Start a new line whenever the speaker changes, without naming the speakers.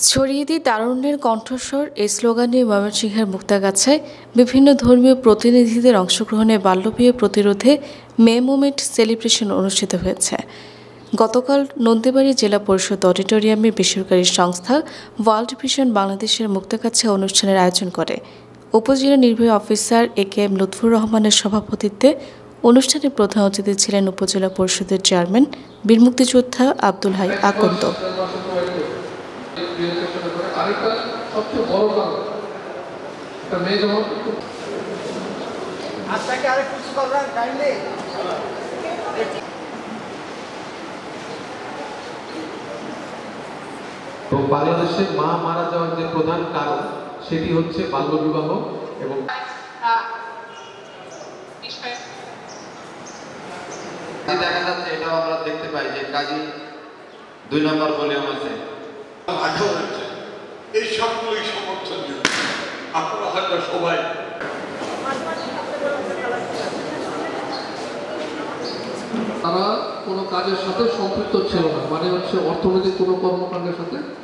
ছড়িয়ে দিই তারুণ্যের কণ্ঠস্বর এই স্লোগান নিয়ে ময়মনসিংহের মুক্তাগাছায় বিভিন্ন ধর্মীয় প্রতিনিধিদের অংশগ্রহণে বাল্যবিয়ে প্রতিরোধে মে মুভমেন্ট সেলিব্রেশন অনুষ্ঠিত হয়েছে। গতকাল নন্দীবাড়ি জেলা পরিষদ অডিটোরিয়ামে বেসরকারি সংস্থা ওয়ার্ল্ড ভিশন বাংলাদেশের মুক্তাগাছায় অনুষ্ঠানের আয়োজন করে। উপজেলা নির্বাহী অফিসার একেএম লুৎফুর রহমানের সভাপতিত্বে অনুষ্ঠানে প্রধান অতিথি ছিলেন উপজেলা পরিষদের চেয়ারম্যান বীর মুক্তিযোদ্ধা আব্দুল হাই আকন্দ।
আরেকটা সবচেয়ে বড় কারণ একটা মেয়ে যখন বাংলাদেশে মা মারা যাওয়ার যে প্রধান কারণ সেটি হচ্ছে বাল্যবিবাহ এবং
দেখা যাচ্ছে এটাও আমরা দেখতে পাই যে কাজী 2 নম্বর ভলিউম আছে
এই সবগুলোই সমর্থন দিন। আপনারা হয়তো সবাই
তারা কোনো কাজের সাথে সম্পৃক্ত ছিল না, মানে হচ্ছে অর্থনৈতিক কোনো কর্মকাণ্ডের সাথে